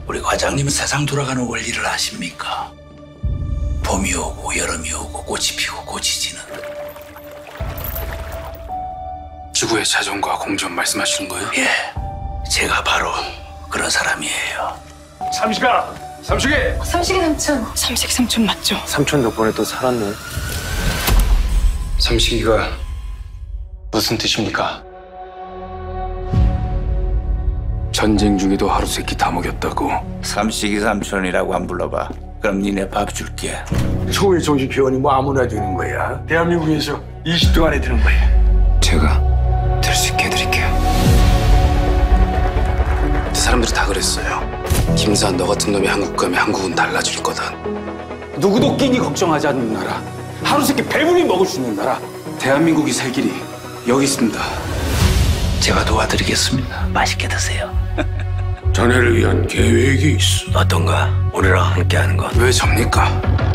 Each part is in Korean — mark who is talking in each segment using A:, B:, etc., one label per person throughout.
A: 우리 과장님은 세상 돌아가는 원리를 아십니까? 봄이 오고 여름이 오고 꽃이 피고 꽃이 지는.
B: 지구의 자존과 공존 말씀하시는 거예요?
A: 예, 제가 바로 그런 사람이에요.
B: 삼식아! 삼식이!
C: 삼식이 삼촌. 삼식 삼촌 맞죠?
D: 삼촌 덕분에 또 살았네.
B: 삼식이가 무슨 뜻입니까? 전쟁 중에도 하루세끼 다 먹였다고.
A: 삼식이 삼촌이라고 안 불러봐. 그럼 니네 밥 줄게.
E: 초일 정신병원이 뭐 아무나 되는 거야. 대한민국에서 20등 안에 드는 거야.
B: 제가 될 수 있게 해드릴게요. 사람들이 다 그랬어요. 김사한 너 같은 놈이 한국 가면 한국은 달라질 거다.
D: 누구도 끼니 걱정하지 않는 나라. 하루세끼 배불리 먹을 수 있는 나라.
B: 대한민국이 살 길이 여기 있습니다.
A: 제가 도와드리겠습니다. 맛있게 드세요.
E: 자네를 위한 계획이 있어.
A: 어떤가? 우리랑 함께하는 건.
B: 왜 접니까?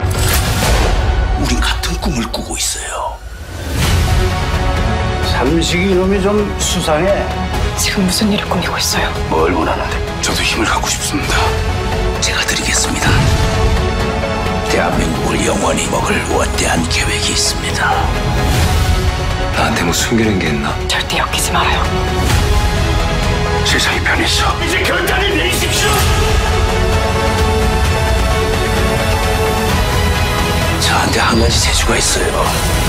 A: 우린 같은 꿈을 꾸고 있어요.
E: 삼식이 놈이 좀 수상해.
C: 지금 무슨 일을 꾸미고 있어요?
A: 뭘 원하는데?
B: 저도 힘을 갖고 싶습니다.
A: 제가 드리겠습니다. 대한민국을 영원히 먹을 원대한 계획이 있습니다.
B: 나한테 뭐 숨기는 게 있나?
C: 절대 엮이지 말아요.
B: 세상이 변했어.
E: 이제 결단을 내리십시오.
A: 저한테 한 가지 재주가 있어요.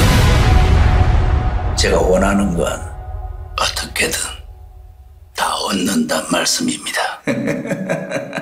A: 제가 원하는 건 어떻게든 다 얻는단 말씀입니다.